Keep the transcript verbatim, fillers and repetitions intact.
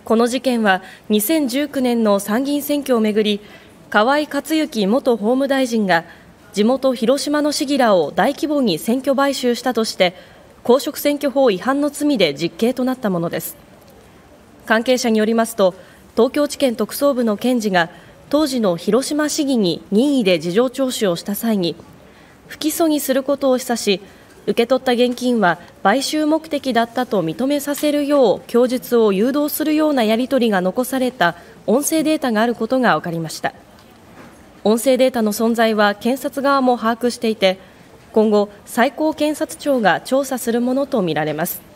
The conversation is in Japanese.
この事件はにせんじゅうきゅうねんの参議院選挙をめぐり、河井克行元法務大臣が地元広島の市議らを大規模に選挙買収したとして公職選挙法違反の罪で実刑となったものです。関係者によりますと、東京地検特捜部の検事が当時の広島市議に任意で事情聴取をした際に、不起訴にすることを示唆し、受け取った現金は買収目的だったと認めさせるよう供述を誘導するようなやり取りが残された音声データがあることが分かりました。音声データの存在は検察側も把握していて、今後、最高検察庁が調査するものとみられます。